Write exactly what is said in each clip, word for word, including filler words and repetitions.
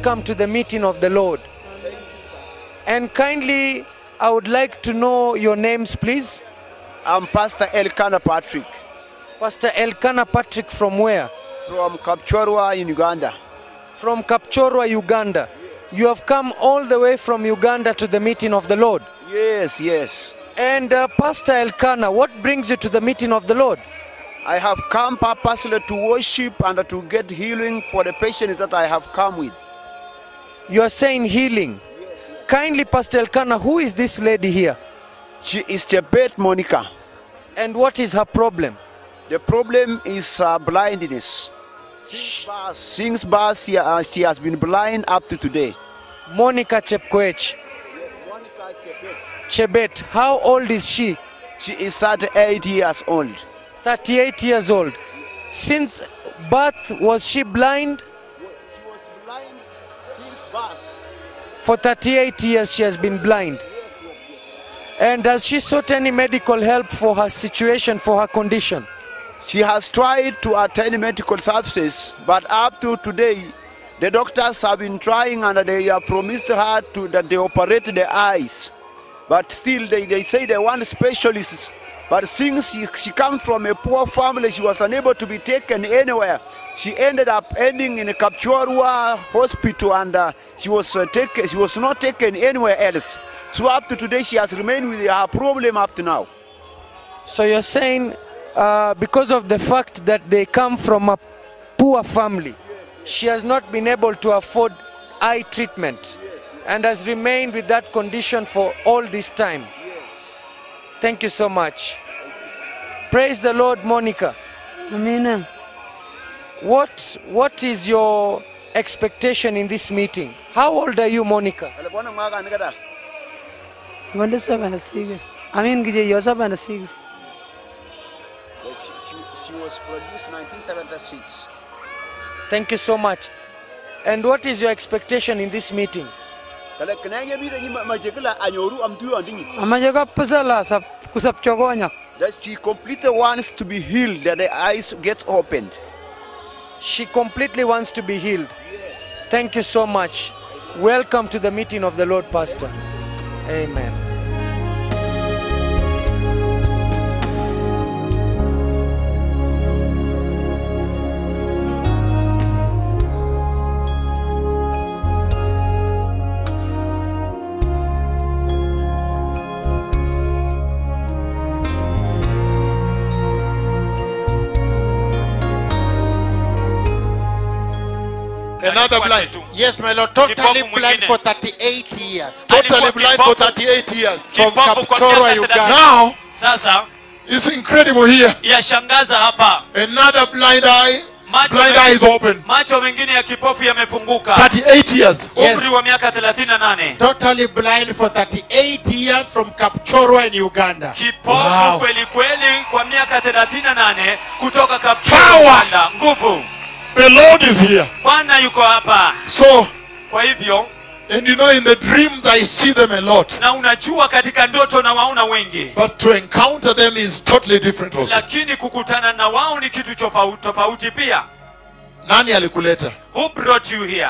welcome to the meeting of the Lord. And kindly, I would like to know your names, please. I'm Pastor Elkanah Patrick. Pastor Elkanah Patrick from where? From Kapchorwa in Uganda. From Kapchorwa, Uganda. You have come all the way from Uganda to the meeting of the Lord. Yes, yes. And uh, Pastor Elkanah, what brings you to the meeting of the Lord? I have come purposely to worship and to get healing for the patients that I have come with. You are saying healing. Yes, yes. Kindly, Pastor Elkanah, who is this lady here? She is Jebet Monica. And what is her problem? The problem is uh, blindness. Since birth, since birth she, uh, she has been blind up to today. Monica Chepkoech. Yes, Monica Chebet. Chebet, how old is she? She is thirty-eight years old. thirty-eight years old. Since birth, was she blind? She was blind since birth. For thirty-eight years she has been blind. Yes, yes, yes. And has she sought any medical help for her situation, for her condition? She has tried to attain medical services, but up to today, the doctors have been trying and they have promised her to, that they operate the eyes. But still, they, they say they want specialists. But since she, she comes from a poor family, she was unable to be taken anywhere. She ended up ending in a Kapchorwa hospital, and uh, she was uh, taken, she was not taken anywhere else. So up to today, she has remained with her problem up to now. So you're saying uh, because of the fact that they come from a poor family, she has not been able to afford eye treatment and has remained with that condition for all this time. Thank you so much. Praise the Lord, Monica. Amen. What, what is your expectation in this meeting? How old are you, Monica? One to seven six. I mean, you're seven six. She, she, she was produced in nineteen seventy-six. Thank you so much. And what is your expectation in this meeting? That she completely wants to be healed, that the eyes get opened. She completely wants to be healed. Yes. Thank you so much. Welcome to the meeting of the Lord, Pastor. Amen. Another blind. Yes, my Lord. Totally blind for thirty-eight years. Totally blind for thirty-eight years. From Kapchorwa, Uganda. Now, Sasa it's incredible here. yashangaza hapa. Another blind eye. Macho Blind eye is open. Macho mengine ya kipofu yamefunguka. thirty-eight years. Umri wa miaka thelathini na nane. Totally blind for thirty-eight years from Kapchorwa in Uganda. Kipofu Wow. kweli kweli kwa miaka thelathini na nane kutoka Kapchorwa, Uganda. Nguvu. The Lord is here. Bwana yuko hapa. So, Kwa hivyo, and you know, in the dreams I see them a lot. na unajua katika ndoto na waona wengi. But to encounter them is totally different also. Lakini kukutana na wao ni kitu tofauti tofauti pia. Nani alikuleta? Who brought you here?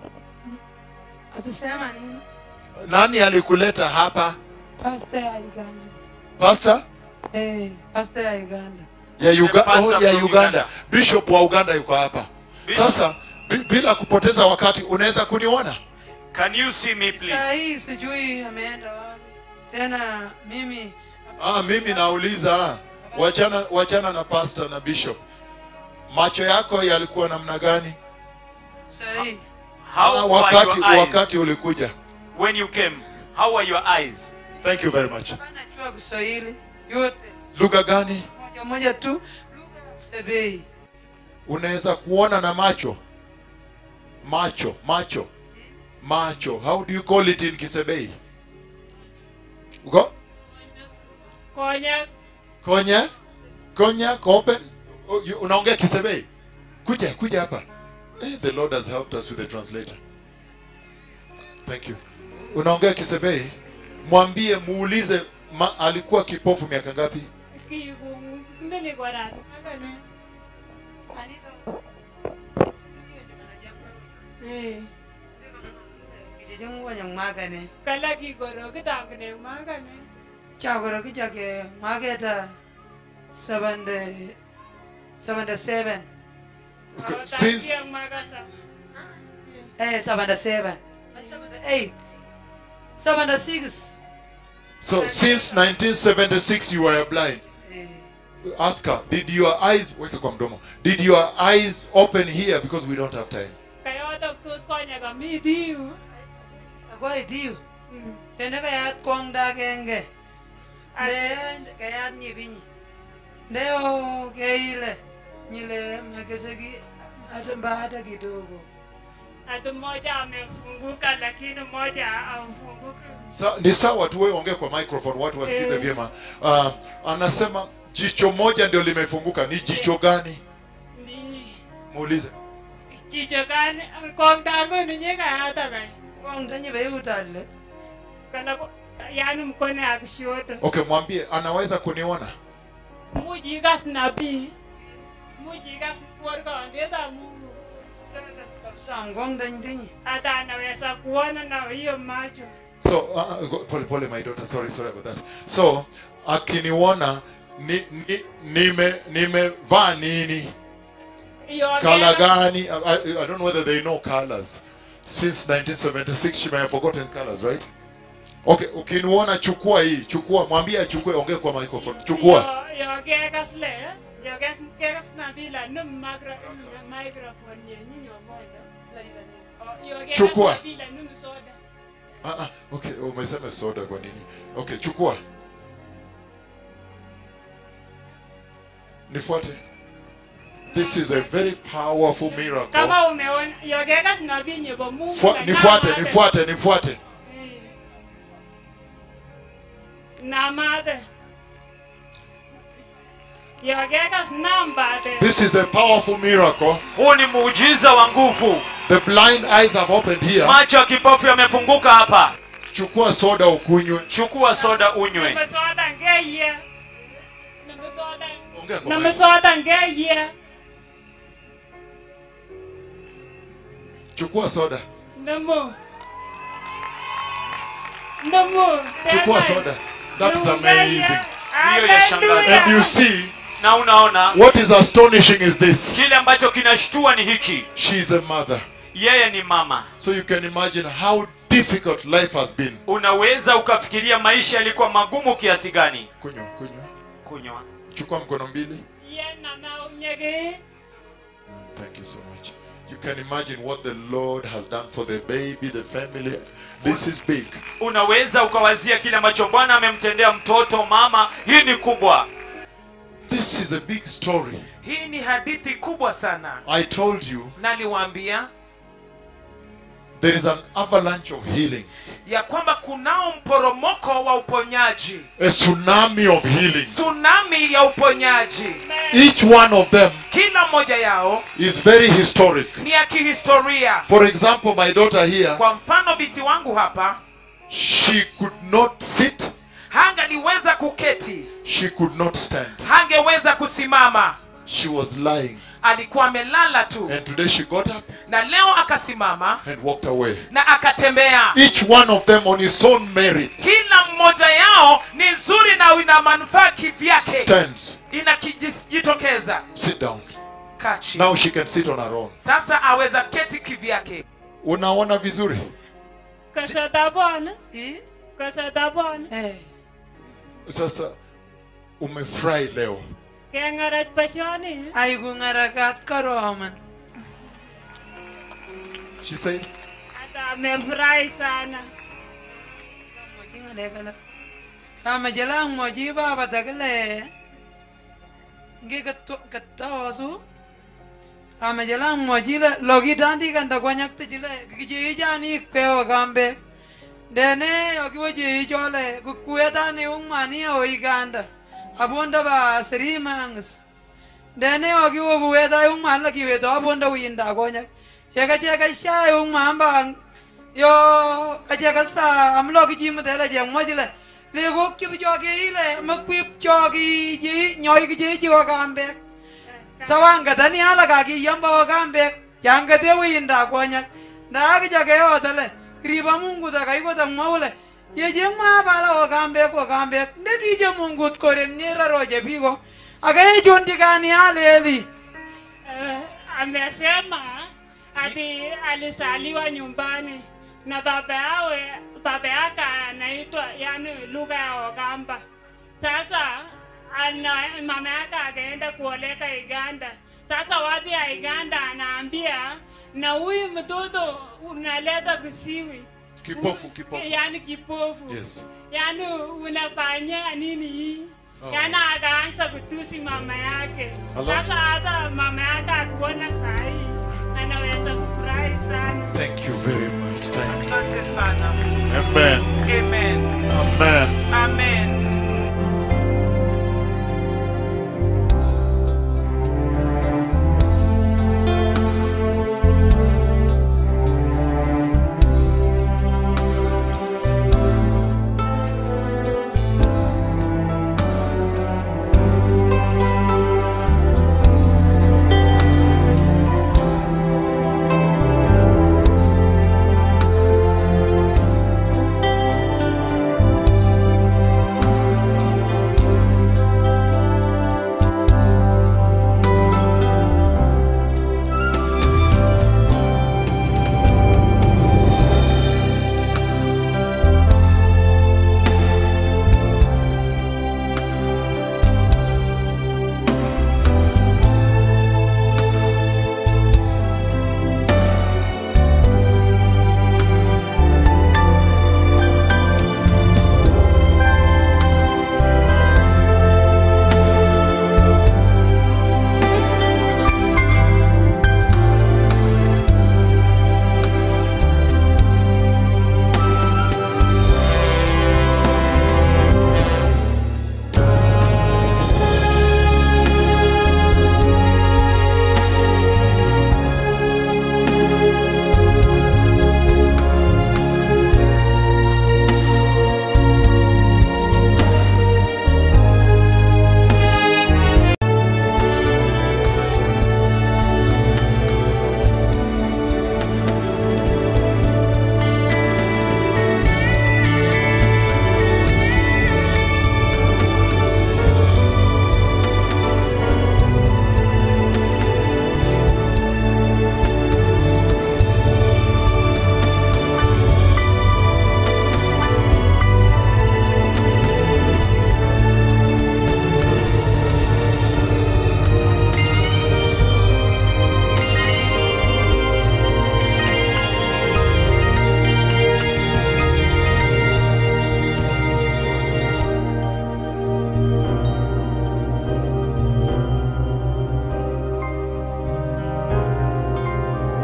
Atusema nini? Nani alikuleta hapa? Pastor ya Uganda. Pastor? Eh, pastor ya Uganda. Ya, Uga Pastor oh, ya from Uganda. Uganda. Bishop wa Uganda yuko hapa. Bishop. Sasa bi- bila kupoteza wakati unaweza kuniona? Can you see me Sasa please? hii sijui ameenda wapi. Tena mimi Ah, mimi nauliza, wachana wachana na pastor na bishop. Macho yako yalikuwa namna gani? sasa hii How Ah, were wakati your eyes wakati ulikuja. when you came? How were your eyes? Thank you very much. anajua Kiswahili yote. Lugha gani? Moja moja tu. Lugha Sebei. Unaweza kuona na macho? Macho, macho. Macho. How do you call it in Kisebei? Go? Konya. Konya? Konya, open. Oh, you- unaongea Kisebei? Kuja, kuja hapa. Eh, the Lord has helped us with the translator. Thank you. Unaongea Kisebei? Mwambie, muulize ma, alikuwa kipofu miaka ngapi? Jijung wanyang magane. Kalagi goro kita kene magane. Chagoro kijake mageta seventy seventy seven. Okay, since Eh, seventy seven. Seventy eight. Seventy six. so since nineteen seventy-six you were blind. Ask her, did your eyes weka kwa mdomo? Did your eyes open here because we don't have time? Kaya doctors konya kami diu. Ako diu. Ene kaya kong dagenge. Ne kaya nyibinyi. Leo keile nyile makesegi hata baada kidogo. Hata mmoja amefunguka lakini mmoja hafunguki. Sa, ni sawa tu wewe ongea kwa microphone watu wasikize vyema. Uh, anasema jicho moja ndio limefunguka. Ni jicho gani? Ni Muulize. jicho gani? Kong dango ni nyeka hata kai. Kong danyi be utale. Kana yani mkono akushoto. Okay, mwambie anaweza kuniona. Mujigas nabii. Mujigas kuorga ndeta Mungu. Sam kong danyi danyi. Hata anaweza kuona na hiyo macho. So uh, pole pole my daughter, sorry sorry about that. So akiniona ni ni nime nimevaa nini? Color gani? I, I, I don't know whether they know colors. Since nineteen seventy-six she may have forgotten colors, right? Okay, ukiniona chukua hii, chukua, mwambie achukue, ongea kwa microphone. Chukua. Yo yo gegas le, yo gegas gegas na bila num magra microphone ni nyomoda. Yo gegas Chukua. bila num soda. Ah ah, okay, umesema soda kwa nini? Okay, chukua. Nifuate. This is a very powerful miracle. Kama umeona yo gegas na binye bo Mungu. Fua, nifuate, nifuate, nifuate. Na mother. Yo gegas namba de. This is a powerful miracle. Huu ni muujiza wa nguvu. The blind eyes have opened here. Macho ya kipofu yamefunguka hapa. Chukua soda ukunywe. Chukua soda unywe. Nimesoda ngeye. Nimesoda. Ongea kwa Nimesoda ngeye. Chukua soda. Namo. Namo. Chukua soda. That's amazing. Hiyo yashangaza. And you see, na unaona what is astonishing is this. Kile ambacho kinashtua ni hiki. She is a mother. Yeye ni mama. So you can imagine how difficult life has been. Unaweza ukafikiria maisha yalikuwa magumu kiasi gani. Kunywa, kunywa. Kunywa. Chukua mkono mbili. Yeye na unyege. Thank you so much. You can imagine what the Lord has done for the baby, the family. This is big. Unaweza ukawazia kile ambacho Bwana amemtendea mtoto mama. Hii ni kubwa. This is a big story. Hii ni hadithi kubwa sana. I told you. Naliwaambia There is an avalanche of healings. ya kwamba kunao mporomoko wa uponyaji. A tsunami of healing. Tsunami ya uponyaji. Each one of them Kila moja yao is very historic. ni ya kihistoria. For example, my daughter here, Kwa mfano binti wangu hapa, she could not sit, hangaliweza kuketi, she could not stand. hangeweza kusimama. She was lying. Alikuwa amelala tu. And today she got up Na leo akasimama and walked away. na akatembea. Each one of them on his own merit Kila mmoja yao ni nzuri na ina manufaa kivyake. stands. Inajitokeza. Sit down. Kachi. Now she can sit on her own. Sasa aweza keti kivyake. Unaona vizuri? Kasada bwana. Eh? Kasada bwana. Eh. Sasa umefurahi leo. Kengarat pasioni. Ay ngarakat karoman. She said, Hata amefurahi sana. Kingalekala. Kama jalang mo jiba batakale. Ngi katto kattasu. Kama jalang mo jila logi dandi kan takwanyak te jila giji jani kweo gambe. Dene yoki ji jole kukueta ne umani o iganda. Abunda ba serimangs. Dene yoki wo bueta umman la kiweto abunda winda konyak. Ya kache kasha umman ba yo kache kaspa amlo ki jim tela jeng mo jila. Le go ki jogi ile makwip jogi ji nyoy ki ji jo gambe. Sawanga tani ala ka ki yamba wa gambe. Janga te winda konyak. Na ki joge o tele. riba Mungu takaibo tamwaule yeje mwa bala wakambe kwa kambe ndikije Mungu tkore nyera roje bigo akaye jondi gani aleli. Amesema ati alisaliwa nyumbani na baba yawe baba yake anaitwa yani lugha ya Ogamba. Sasa ana mama yake akaenda kuoleka Uganda. Sasa watu ya Uganda anaambia na huyu mtoto unaleta kisiwi. Kipofu, kipofu. Yani kipofu. Yes. Yani unafanya nini hii? Oh. Yani akaanza kutusi mama yake. Hello? Sasa hata mama yake akuona sahi anaweza kufurahi sana. Thank you very much. Thank you. Asante sana. Amen. Amen. Amen.